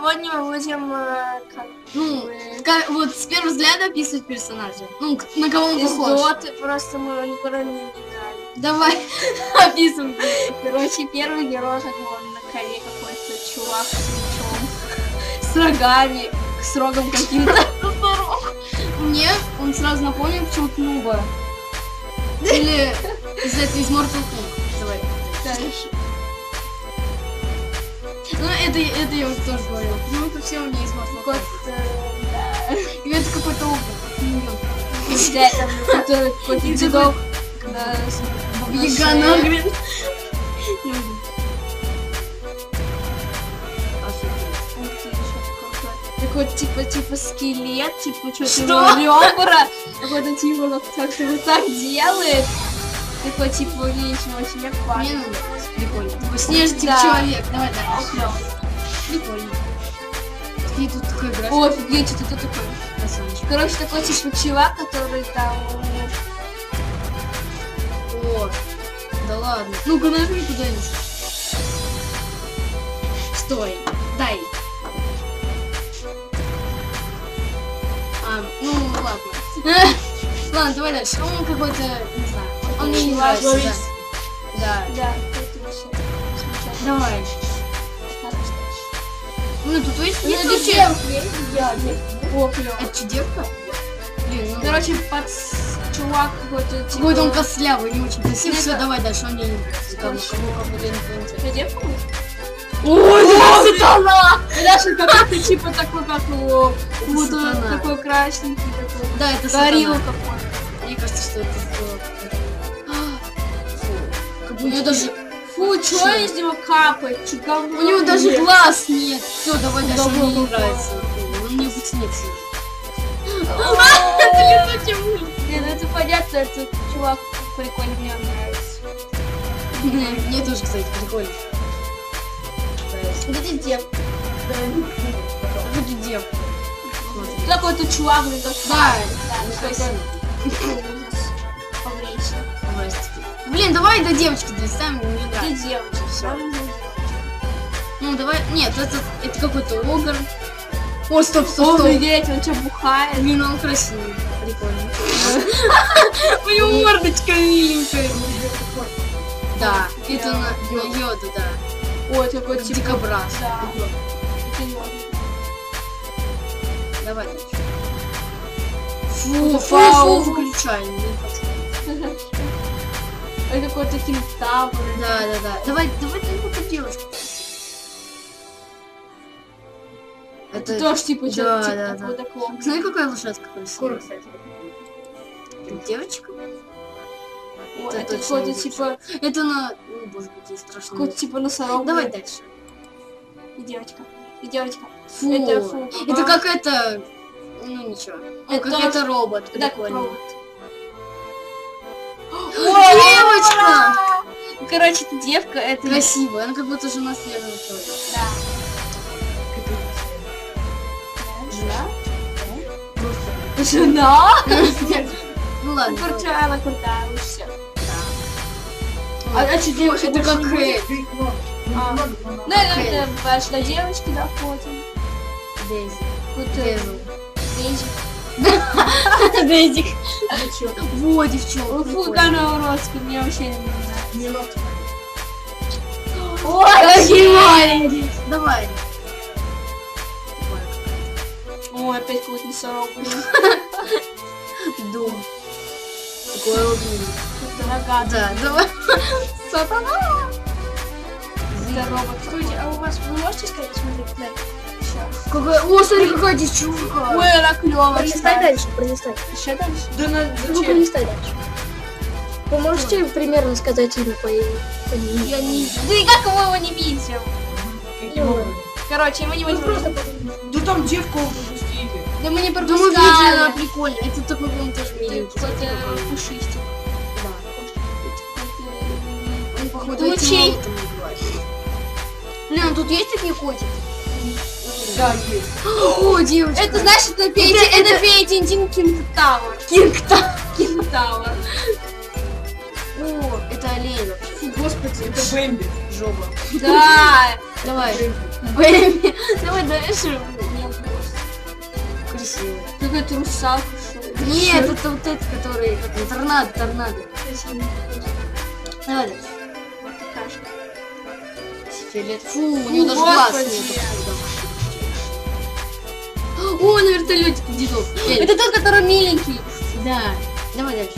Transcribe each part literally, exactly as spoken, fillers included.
сегодня мы будем... э, как, Ну, э, как- вот с первого взгляда описывать персонажа. Ну, к- на кого он из похож. доты, просто мы никогда не играли. Давай, описывай. Короче, первый герой, как он на коне какой-то чувак с мечом, с рогами, с рогом каким-то. Мне он сразу напомнил почему-то Нуба. Или из этого, из Mortal Kombat. Давай. Дальше. Ну, это, это я уже тоже говорил. Ну, это все у меня из Mortal Кот, Kombat. э, да. И это какой-то образ. Да, там который какой-то дедок, когда Ягана, блин. такой типа типа скелет, типа что-то Что? ребра, какой-то типа как- как-то вот так делает. Такой типа вечно очень Мне аккуратно. нравится. Прикольно. Такой снежный Да. человек. Давай О, дальше. клёво. Прикольно. И тут такой игра. О, офигеть, что это такое? Красавчик. Короче, такой типа чувак, который там... О, да ладно. Ну-ка, нажми куда-нибудь. Стой, дай. А, ну ладно. Ладно, давай дальше. Он какой-то, не знаю. Он мне не Чувак, нравится. Борис. Да. Да. Да, это вообще замечательно. Давай. Хорошо. Ну тут есть Ну, есть это вообще- девушка, есть? Да, девушка. О, клёво. Это что, девка? Блин, ну Короче, под чувак какой-то типа... какой-то он костлявый, не очень красивый. Ну, Все, это- давай дальше, он мне не нравится. Кому, Короче. кому, кому, блин, Это девка? Ой, сатана! Даша какой-то типа такой, как его... Это Вот он сатана. такой красненький, такой. Да, это Горилла сатана. какой-то. Мне кажется, что это было. Фу. Как бы у него даже... Фу, чё из него капает? Чё говно? У него даже глаз нет. Все, давай дальше, он Говно мне не какое. нравится. Он мне будет снится. Блин, ну это понятно, этот чувак прикольно, мне он нравится. Мне тоже, кстати, прикольно. Где девка? Будет девка. Тут какой-то чувак, блин, такой. Да, Да, ну, какой-то красиво. ужас. Погрейся. Здрасте. Блин, давай до девочки доставим, мне Где нравится. девочка? Всё. Ну, давай... Нет, это, это какой-то огр. О, стоп, стоп, стоп. Офигеть, он что, бухает? Блин, он красивый. Прикольно. У него мордочка миленькая. Да, это на на йоду, да. Ой, это какой-то типа... Дикобраз. Да. Это ёд. Давай дальше. Фу, фу, Фау. фу, выключай. Не хочу. Это какой-то кентавр. Да, да, да. Давай, давай ты какую-то девушку. Это тоже типа да, что-то да, типа да. такого такого. Смотри, какая лошадка красивая. кстати. Девочка? О, Это Это точно какой-то девочка. типа... Это на... О, боже, какие страшные. Какой-то типа носорог. Давай блин. дальше. И девочка. И девочка. Фу. Это фу. Это Ага. как это... Ну, ничего. Ну, Это как тоже- это робот. Да, Прикольно. робот. Девочка! Короче, это девка, это... Красивая. Она как будто жена снежного человека. Да. Жена? Жена? Ну ладно. Короче, она крутая, лучше всех. А, А что девочка? это как больше не Эд. будет? А. Ну, это, это аж до девочки доходим. Дейзи. Вот Дезл. Дейзи. Дейзик. А ты чё? Во, девчонка. Фу, прикольно. какая она уродская, мне вообще не нравится. Ой, какие маленькие. Давай. Ой, опять какой-то носорог, блин. Дом. Такой огненный. Какой-то рогатый. Да, давай. Сатана! Это робот. Стойте, а у вас, вы можете сказать, смотрите, да? Сейчас. Какая... О, смотри, какая девчонка. Ой, она клёвая. Пролистай дальше, пролистай. Еще дальше? Да на Ну, зачем? пролистай дальше. Вы можете примерно сказать имя по по ней? Я не... Да и как мы его не видим? Каким образом? Короче, мы не Ну, видим. просто Да там девку выпустили. Да мы не Да мы пропускали. видели, она прикольная. Это такой, он тоже Это миленький. какой-то пушистик. Да. Он походу Ну, этим чей? молотом убивает. Блин, а тут есть такие котики? Да, есть. О, девочка. Это, знаешь, это Фея, это Фея Тинтин Кингтауэр. Кингта. Кингтауэр. О, это олень вообще. Фу, господи, это Бэмби. Жоба. Да. Давай. Бэмби. Давай дальше. Красиво. Какая-то русалка, что ли? Нет, это вот этот, который... Как он, торнадо, торнадо. Давай дальше. Вот такая же. Фиолет. Фу, у него даже Господи. глаз нет. О, на вертолете дедок. Это тот, который миленький. Да. Давай дальше.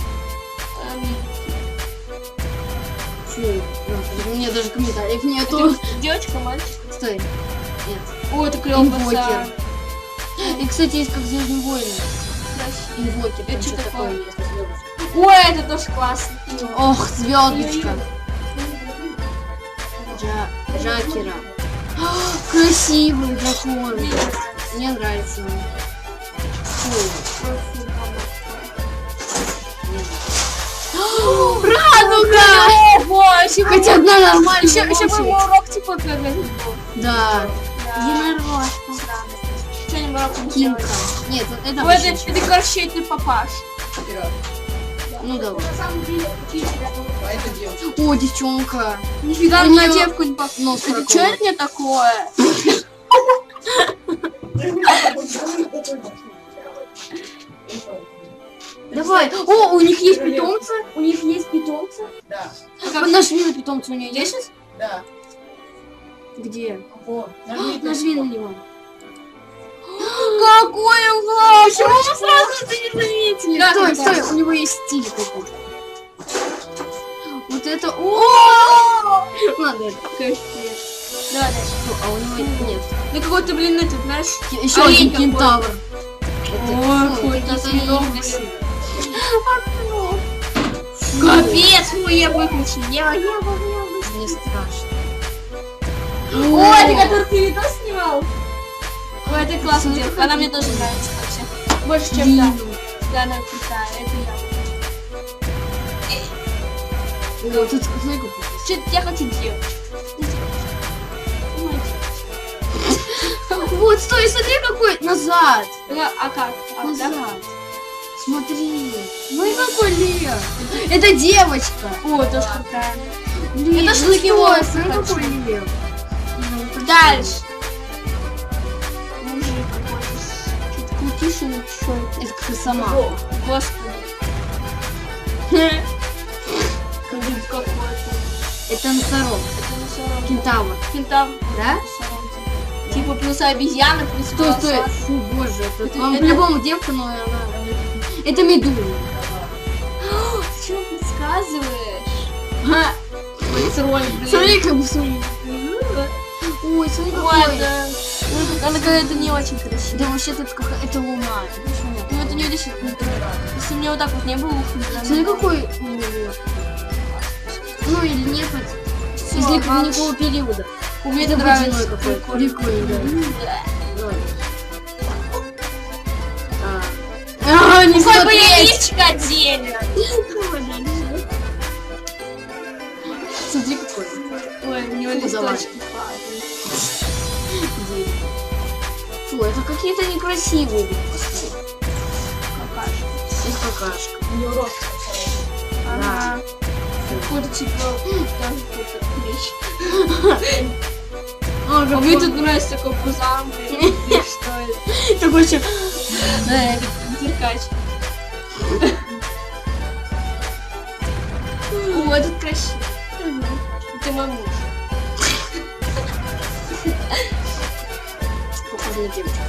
Фу, у меня даже комментариев нету. Девочка, мальчик. Стой. Нет. О, это клёвый Инвокер. пацан. И, кстати, есть как Звездные войны. Красиво. Инвокер. Это там что что-то такое? есть. Ой, это тоже классно. Ох, звездочка. Джа... Джакера. Красивый дракон. Мне нравится он. Фу. Радуга! Боже, Хотя одна нормальная. еще, еще бы мой урок типа как это был. Да. Единорог. Что не урок не Кинка. делать? Нет, это Ну, вообще это, ничего. это, короче, это папаш. Ну да. А это девочка. О, девчонка. Нифига У на неё девку не похож. Нос Это проколот. что это мне такое? Давай. О, у них есть питомцы. У них есть питомцы. Да, Как нажми на питомца, у нее есть? Есть? да. Где? Вот. Нажми на него. Какой он классный! Почему мы сразу это не заметили? Да, Стой, да, стой, да. у него есть стиль какой-то. Вот это... О! Ладно, это. Капец. Давай дальше. Ну, а у него нет. Ну какой-то, блин, этот, знаешь... Еще Олень один какой-то. кентавр. Ой, фу, какой-то какие-то съедобный. они некрасивые. Капец, фу, я выключу. Ева, Ева, Ева. Мне страшно. О, это который ты видос снимал? Ой, это классная девка. Она мне тоже нравится вообще. Больше, чем та. Да, она крутая. Это я. О, тут смотри, какой. Что я хочу девочку? Вот, стой, смотри, какой. Назад. А как? А, да? Назад. Смотри. Ну и какой Лев. Это девочка. О, тоже крутая. Блин, Это ж ну такие стой, волосы смотри, хочу. какой Лев. Дальше. Мужик какой-то. Что-то крутишь или что это? Это как сама. Господи. Как будто какой-то. Это носорог. Это носорог. Кентавр. Кентавр. Да? Носорог. Типа плюс обезьяна, плюс Стой, стой. волосатый. Фу, боже, это, Это- вам это- по-любому девка, но она... Это медуза. Ты что подсказываешь? Ха. Ой, тролль, блин. Смотри, как бы смотри. Ой, смотри, Ой, какой. да. Ну, она какая-то не очень красивая. Да вообще тут какая... Это луна. Это что нет? Ну, это не действительно. Если у меня вот так вот не было, ух, Смотри, какой у него лев. Ну или нет, Всё, из ладно. ледникового периода. Мне Это это нравится. водяной какой-то. Прикольный, да. Да. А, не Хоть бы я смотреть! личико отдельно. Смотри, какой. Ой, у него Фу, давай. листочки падают. Фу, это какие-то некрасивые. Какашка. Это какашка. У него рост. Ага. Какой-то типа тоже какой-то клещ. А, А мне тут нравится такой пузан, блин. Что это? такой еще... Да, это зеркач. О, этот красивый. Это мой муж. Похоже на девочку.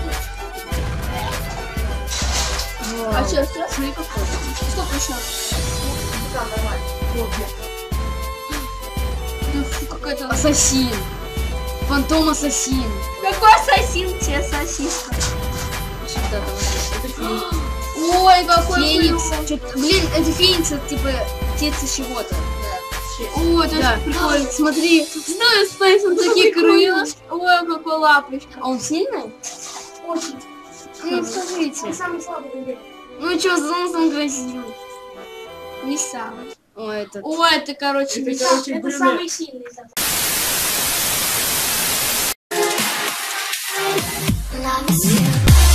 А что, все? Смотри, какой. Сколько еще? Да, нормально. Вот, Да фу, какой-то... Ассасин. Фантом ассасин. Какой ассасин тебе сосиска? Всегда там ассасин. Ой, какой Феникс. клёвый. Чё-то- Блин, это Феникс, это типа птица чего-то. О, это Да. очень прикольно. Смотри. Стой, стой, смотри, такие крылья. Ой, какой лапочка. А он сильный? Очень. Ну, скажите. Самый слабый людей. Ну что, за носом красивый. Не самый. О, этот. Ой, это, короче, Это, не короче, Это брюнет. самый сильный собака. Love is you.